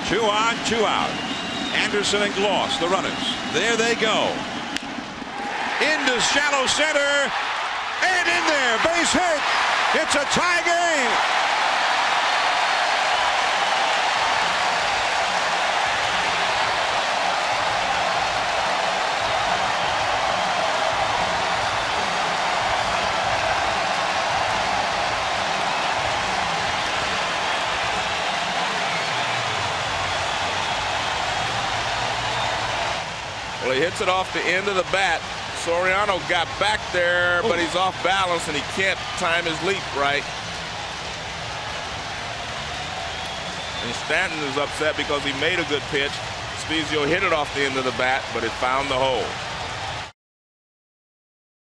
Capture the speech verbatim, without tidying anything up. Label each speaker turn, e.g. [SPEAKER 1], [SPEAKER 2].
[SPEAKER 1] Two on, two out. Anderson and Gloss, the runners. There they go. Into shallow center. And in there. Base hit. It's a tie game.
[SPEAKER 2] Well, he hits it off the end of the bat. Soriano got back there, but he's off balance and he can't time his leap right. And Stanton is upset because he made a good pitch. Spezio hit it off the end of the bat, but it found the hole.